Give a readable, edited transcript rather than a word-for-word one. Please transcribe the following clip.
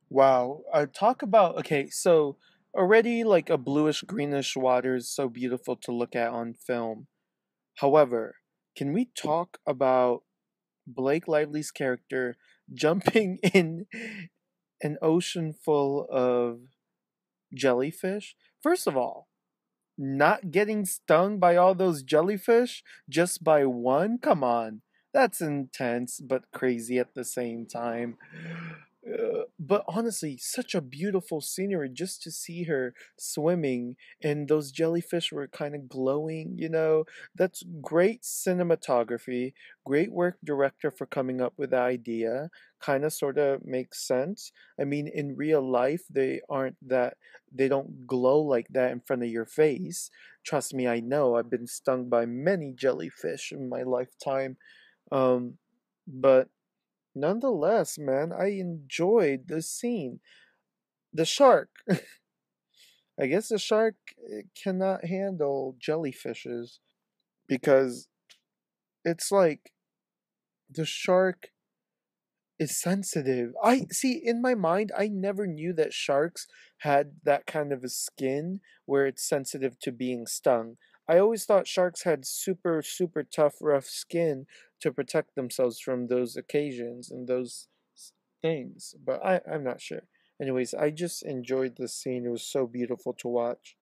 Wow. Talk about, okay, so already like a bluish greenish water is so beautiful to look at on film. However, can we talk about Blake Lively's character jumping in an ocean full of jellyfish? First of all, not getting stung by all those jellyfish just by one? Come on. That's intense but crazy at the same time. But honestly, such a beautiful scenery just to see her swimming and those jellyfish were kind of glowing. That's great cinematography, great work director for coming up with the idea. Kind of sort of makes sense. I mean, in real life, they don't glow like that in front of your face. Trust me, I know. I've been stung by many jellyfish in my lifetime. Um, but nonetheless, man, I enjoyed the scene. The shark. I guess the shark cannot handle jellyfishes because it's like the shark is sensitive. I see in my mind, I never knew that sharks had that kind of a skin where it's sensitive to being stung. I always thought sharks had super, super tough, rough skin to protect themselves from those occasions and those things, but I'm not sure. Anyways, I just enjoyed the scene. It was so beautiful to watch.